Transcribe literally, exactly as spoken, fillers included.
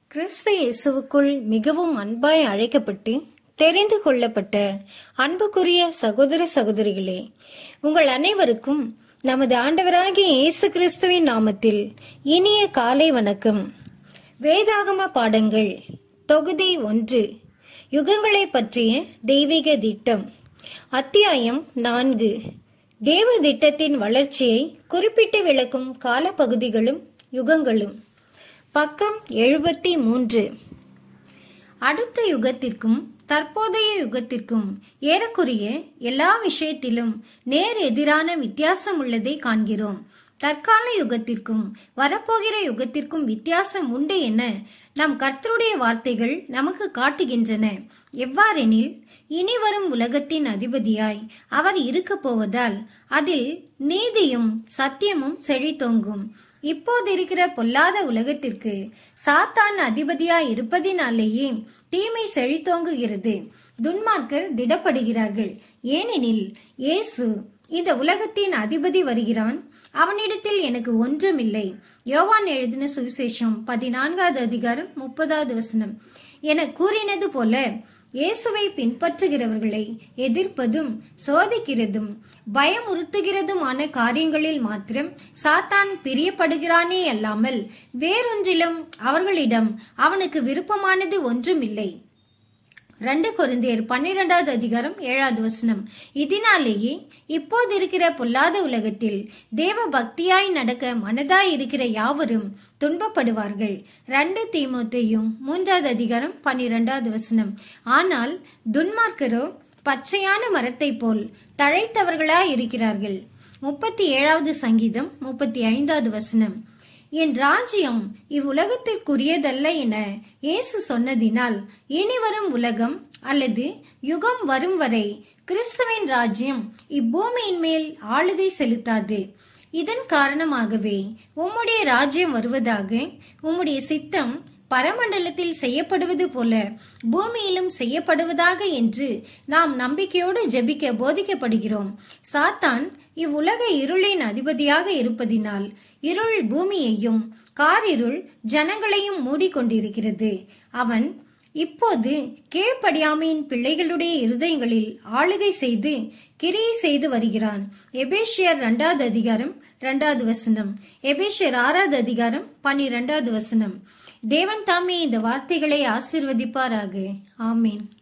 கிறிஸ்து இயேசுவுக்குள் மிகவும் அன்பாய் அழைக்கப்பட்டு தெரிந்து கொள்ளப்பட்ட அன்புக்குரிய சகோதர சகோதரிகளே, உங்கள் அனைவருக்கும் நமது ஆண்டவராகிய இயேசு கிறிஸ்துவின் நாமத்தில் இனிய காலை வணக்கம். வேதாகம பாடங்கள் தொகுதி ஒன்று, யுகங்களை பற்றிய தெய்வீக திட்டம். அத்தியாயம் நான்கு, தேவ திட்டத்தின் வளர்ச்சியை குறிப்பிட்டு விளக்கும் காலப்பகுதிகளும் யுகங்களும். பக்கம் எழுபத்தி மூன்று. அடுத்த யுகத்திற்கும் தற்போதைய யுகத்திற்கும் ஏறக்குறைய எல்லா விஷயத்திலும் நேர் எதிரான வித்தியாசம் உள்ளதை காண்கிறோம். தற்கால யுகத்திற்கும் வரப்போகிற யுகத்திற்கும் வித்தியாசம் உண்டு என நம் கர்த்தருடைய வார்த்தைகள் நமக்கு காட்டுகின்றன. எவ்வாறெனில், இனி வரும் உலகத்தின் அதிபதியாய் அவர் இருக்க போவதால் அதில் நீதியும் சத்தியமும் செழித்தோங்கும். இப்போது இருக்கிற பொல்லாத உலகத்திற்கு சாத்தான் அதிபதியாய் இருப்பதினாலேயே தீமை செழித்தோங்குகிறது. துன்மார்க்கர் திடப்படுகிறார்கள். ஏனெனில் இயேசு இந்த உலகத்தின் அதிபதி வருகிறான், அவனிடத்தில் எனக்கு ஒன்றுமில்லை. யோவான் எழுதின சுவிசேஷம் பதினான்காவது அதிகாரம் முப்பதாவது வசனம் என கூறினது போல, இயேசுவை பின்பற்றுகிறவர்களை எதிர்ப்பதும் சோதிக்கிறதும் பயமுறுத்துகிறதுமான காரியங்களில் மாத்திரம் சாத்தான் பிரியப்படுகிறானே அல்லாமல் வேறொன்றிலும் அவர்களிடம் அவனுக்கு விருப்பமானது ஒன்றுமில்லை. ரெண்டு கொரிந்தியர் பன்னிரெண்டாவது அதிகாரம் ஏழாவது வசனம். இதனாலேயே இப்போது இருக்கிற பொல்லாத உலகத்தில் தேவ பக்தியாய் நடக்க மனதாய் இருக்கிற யாவரும் துன்பப்படுவார்கள். ரெண்டு தீமோத்தேயும் மூன்றாவது அதிகாரம் பன்னிரெண்டாவது வசனம். ஆனால் துன்மார்க்கரோ பச்சையான மரத்தை போல் தழைத்தவர்களாய் இருக்கிறார்கள். முப்பத்தி ஏழாவது சங்கீதம் முப்பத்தி ஐந்தாவது வசனம். என் ராஜ்யம் இவ்வுலகத்திற்குரியதல்ல என இயேசு சொன்னதினால் இனிவரும் உலகம் அல்லது யுகம் வரும் வரை கிறிஸ்துவின் ராஜ்யம் இப்பூமியின் மேல் ஆளுகை செலுத்தாது. இதன் காரணமாகவே உம்முடைய ராஜ்யம் வருவதாக, உம்முடைய சித்தம் பரமண்டலத்தில் செய்யப்படுவது போல பூமியிலும் செய்யப்படுவதாக என்று நாம் நம்பிக்கையோடு ஜெபிக்க போதிக்கப்படுகிறோம். சாத்தான் இவ்வுலக இருளின் அதிபதியாக இருப்பதினால் இருள் பூமியையும் காரிருள் ஜனங்களையும் மூடிக்கொண்டிருக்கிறது. அவன் இப்போது கீழ்ப்படியாமையின் பிள்ளைகளுடைய இருதயங்களில் ஆளுகை செய்து கிரியை செய்து வருகிறான். எபேசியர் இரண்டாவது அதிகாரம் இரண்டாவது வசனம், எபேசியர் ஆறாவது அதிகாரம் பன்னிரெண்டாவது வசனம். தேவன் தாமே இந்த வார்த்தைகளை ஆசீர்வதிப்பாராக. ஆமீன்.